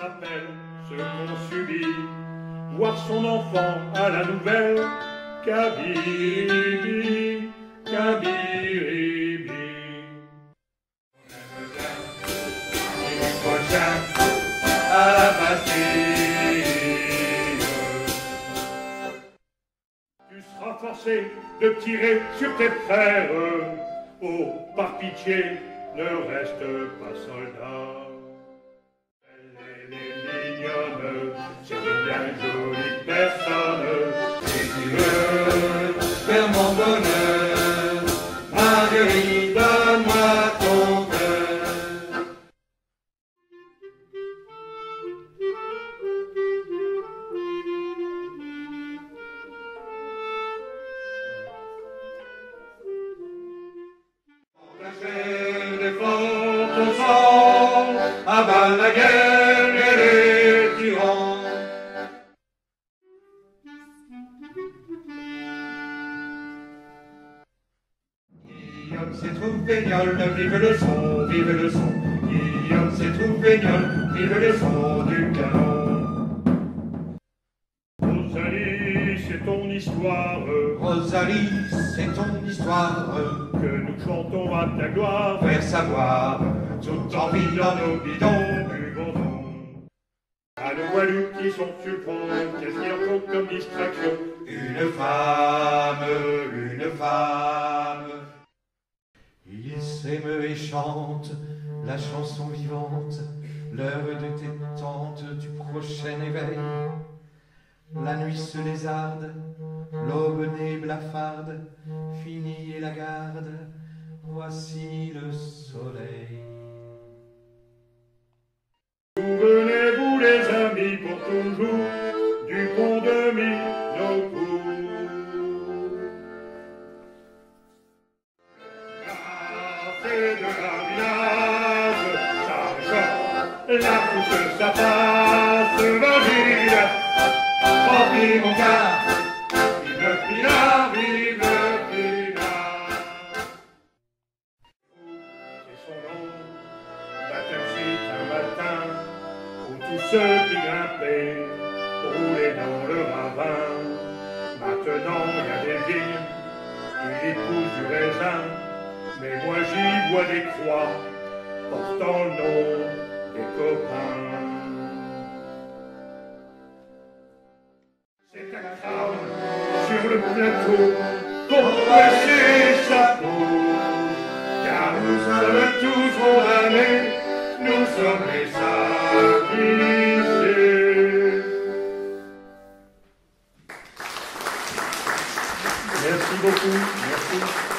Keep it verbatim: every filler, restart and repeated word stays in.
rappelle ce qu'on subit, voir son enfant à la nouvelle, Kabiribi, Kabiribi. On aime bien, dimanche prochain, à la Bastille. Tu seras forcé de tirer sur tes frères, oh, par pitié, ne reste pas soldat. Elle est mignonne, c'est une bien jolie personne. Si tu veux faire mon bonheur, Marguerite, donne-moi ton cœur. Défends ton sang, abat la guerre et les tyrans. Guillaume s'est trouvé gnol, vive le son, vive le son. Guillaume s'est trouvé gnol, vive le son du canon. Rosalie, c'est ton histoire. Rosalie, c'est ton histoire. Que nous chantons à ta gloire, Faire savoir, tout en vie dans nos bidons, buvons-en. À nos voilus qui sont sur le front, qu'est-ce qu'il en faut comme distraction? une femme, une femme. Ils s'aiment et chantent la chanson vivante, l'heure de détente du prochain éveil. La nuit se lézarde, l'aube née blafarde, finie et la garde, voici le soleil. Souvenez-vous les amis pour toujours du pont de Minocourt. Café de la village, ça chante, la pousse, ça passe, valide. Remplis mon cœur, Vive le pinard, vive le pinard. C'est son nom, baptême un matin, où tous ceux qui grimpaient roulaient dans le ravin. Maintenant il y a des vignes, il épouse du raisin, mais moi j'y vois des croix portant le nom des copains. C'est un crâne sur le plateau pour passer sa peau, car nous sommes tous condamnés, nous sommes les sacrifiés. Merci beaucoup. Merci.